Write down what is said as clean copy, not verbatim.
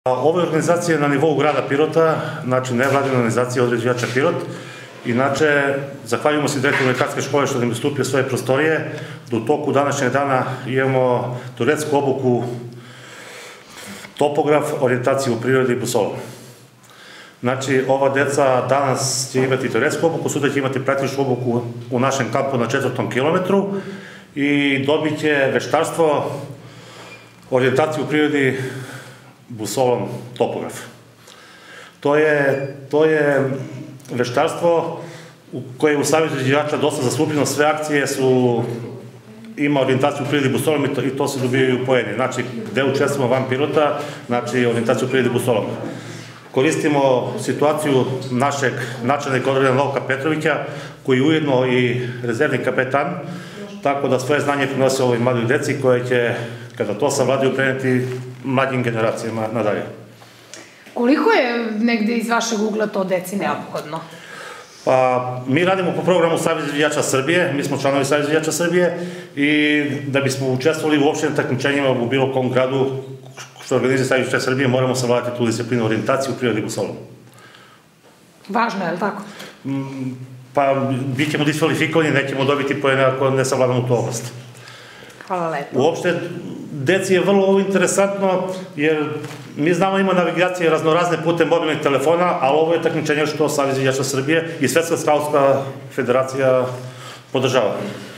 Ovo je organizacija na nivou grada Pirota, znači nevladina organizacija određivača Pirot. Inače, zahvaljujemo se direktoru Lekarske škole što nam je ustupio svoje prostorije, da u toku današnjeg dana imamo teoretsku obuku topograf, orijentaciju u prirodi i busolom. Znači, ova deca danas će imati teoretsku obuku, sutra će imati praktičnu obuku u našem kampu na 4. kilometru i dobit će veštarstvo, orijentaciju u prirodi, busolom, topograf. To je veštarstvo koje je u Savezu izvođača dosta zastupljeno, sve akcije ima orijentaciju u prirodi busolom i to se dobijaju poeni. Znači, gde učestvamo van Pirota, znači orijentaciju u prirodi busolom. Koristimo situaciju našeg načelnika odbrane Novka Petrovića, koji je ujedno i rezervni kapetan, tako da svoje znanje prinose ovoj mladoj deci koje će, kada to savladaju, preneti mlađim generacijama nadalje. Koliko je negde iz vašeg ugla to deci neophodno? Pa, mi radimo po programu Saveza izvođača Srbije, mi smo članovi Saveza izvođača Srbije i da bismo učestvovali u opštim takmičenjima u bilo kom gradu što organizuje Savez izvođača Srbije, moramo savladati tu disciplinu orijentaciju u prirodi busolom. Važno je, li tako? Pa, bit ćemo diskvalifikovani, nećemo dobiti poene ako ne savladamo tu oblast. Hvala lepo. Uopšte, deci je vrlo interesantno, jer mi znamo ima navigacije raznorazne putem mobilnih telefona, ali ovo je takmičenje što Savez izvođača Srbije i Svetska skautska federacija podržava.